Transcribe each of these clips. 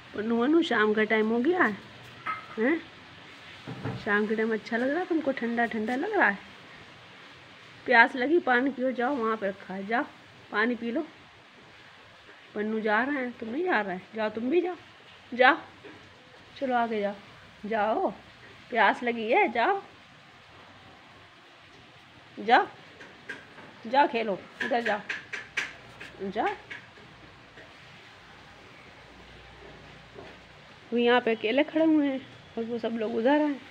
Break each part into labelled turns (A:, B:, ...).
A: पन्नू मन्नू शाम का टाइम हो गया है, हैं? शाम के टाइम अच्छा लग रहा है तुमको? ठंडा ठंडा लग रहा है? प्यास लगी, पानी पियो, जाओ वहाँ पे रखा है, जाओ पानी पी लो। पन्नू जा रहे हैं, तुम नहीं जा रहे हैं? जाओ तुम भी जाओ, जाओ चलो आगे जाओ, जाओ प्यास लगी है, जाओ जाओ जाओ खेलो, इधर जाओ जाओ। वो यहाँ पे अकेले खड़े हुए हैं और वो सब लोग उधर हैं।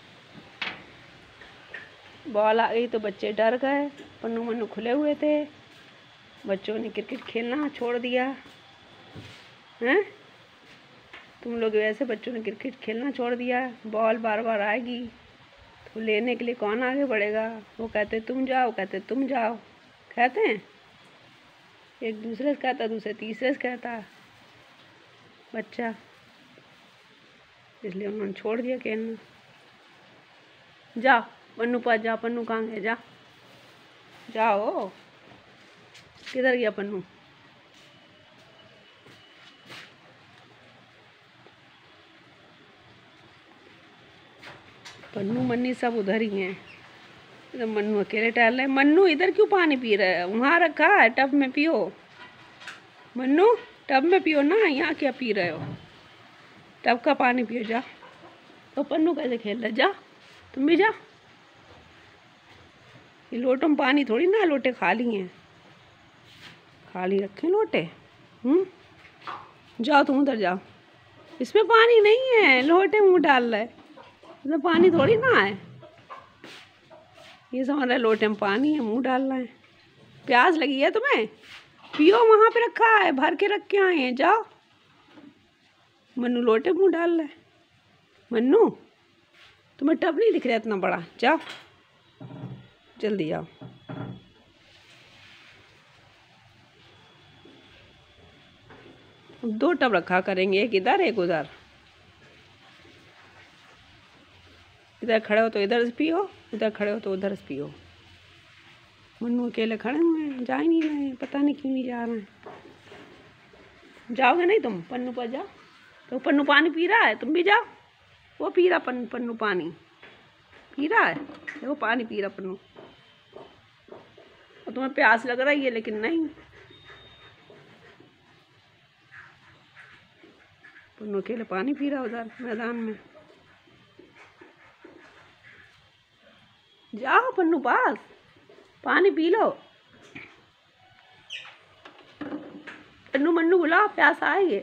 A: बॉल आ गई तो बच्चे डर गए। पन्नू मन्नू खुले हुए थे, बच्चों ने क्रिकेट खेलना छोड़ दिया। हैं? तुम लोग वैसे बच्चों ने क्रिकेट खेलना छोड़ दिया। बॉल बार बार आएगी तो लेने के लिए कौन आगे बढ़ेगा? वो कहते तुम जाओ, कहते तुम जाओ, कहते हैं एक दूसरे से कहता, दूसरे तीसरे से कहता बच्चा, इसलिए उन्होंने छोड़ दिया खेलना। जाओ पन्नू पास जाओ, पन्नू कहाँ गया? जा जाओ, किधर गया पन्नू? पन्नू मन्नी सब उधर ही हैं। इधर मन्नू अकेले टहल रहे हैं। मन्नू इधर क्यों पानी पी रहा है? वहाँ रखा है, टब में पियो। मन्नू टब में पियो ना, यहाँ क्या पी रहे हो? टब का पानी पियो, जा। तो पन्नू कैसे खेल रहा है? जा तुम भी जा। ये लोटों में पानी थोड़ी ना, लोटे खाली हैं, खाली रखे लोटे। जाओ तुम उधर जाओ, इसमें पानी नहीं है, लोटे मुँह डाल रहा है, इसमें पानी थोड़ी ना है। ये समझ रहा है लोटे में पानी है, मुँह डाल रहा है। प्यास लगी है तुम्हें? पियो, वहाँ पे रखा है, भर के रख के आए हैं, जाओ। मन्नू लोटे मुँह डाल रहा है। मन्नू तुम्हें टब नहीं दिख रहा इतना बड़ा? जाओ जल्दी आओ। दो टब रखा करेंगे, एक इधर एक उधर। इधर खड़े हो तो इधर से पियो, उधर खड़े हो तो उधर से पियो। मन्नू अकेले खड़े हुए हैं, जा ही नहीं रहे हैं, पता नहीं क्यों नहीं जा रहे हैं। जाओगे नहीं तुम? पन्नू पर जाओ। तो पन्नू पानी पी रहा है, तुम भी जाओ। वो पी रहा पन्नू पानी पी रहा है, देखो पानी पी रहा पन्नू। और तुम्हें प्यास लग रही है लेकिन नहीं। पन्नू अकेले पानी पी रहा उधर मैदान में। जाओ पन्नू पास, पानी पी लो। पन्नू मन्नू बुलाओ, प्यास आएगी।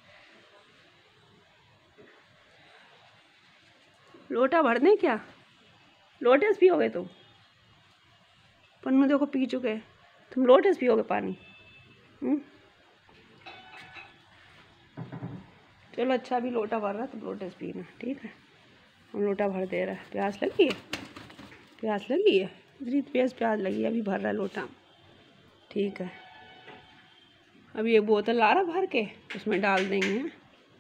A: लोटा भर दें क्या? लोटे से पियोगे तुम? पन्नू देखो पी चुके, तुम लोटे से पियोगे पानी? चलो अच्छा, अभी लोटा भर रहा है, तुम लोटे से पीना, ठीक है? हम लोटा भर दे रहा है। प्यास लगी है? प्यास लगी है? इतनी तेज प्यास लगी है, अभी भर रहा है लोटा, ठीक है? अभी एक बोतल ला रहा भर के, उसमें डाल देंगे।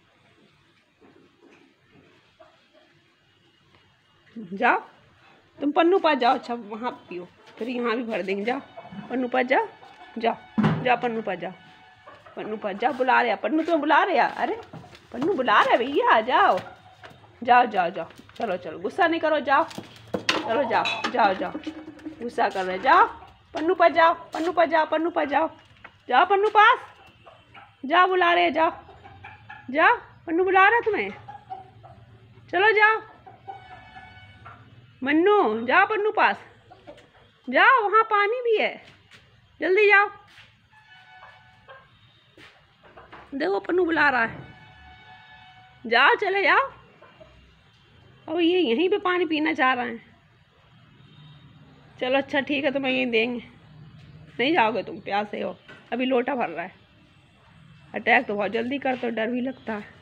A: जाओ तुम पन्नू पास जाओ, अच्छा वहाँ पियो, फिर यहाँ भी भर देंगे। जाओ पन्नू पास जाओ, जाओ जाओ पन्नू पास जाओ, पन्नू पास जाओ। बुला रहे, पन्नू तुम्हें बुला रहे। अरे पन्नू बुला रहे भैया, जाओ जाओ जाओ जाओ। चलो चलो, गुस्सा नहीं करो, जाओ चलो जाओ जाओ जाओ। गुस्सा कर रहे, जाओ पन्नू पास जाओ, पन्नू पास जाओ, पन्नू पास जाओ, जाओ पन्नू पास जाओ। बुला रहे, जाओ जाओ, पन्नू बुला रहा है तुम्हें, चलो जाओ। मन्नू जाओ पन्नू पास जाओ, वहाँ पानी भी है, जल्दी जाओ। देखो पन्नू बुला रहा है, जाओ चले जाओ। अब ये यहीं पे पानी पीना चाह रहे हैं। चलो अच्छा ठीक है, तुम्हें यहीं देंगे। नहीं जाओगे तुम, प्यासे हो। अभी लोटा भर रहा है। अटैक तो बहुत जल्दी करते हो, डर भी लगता है।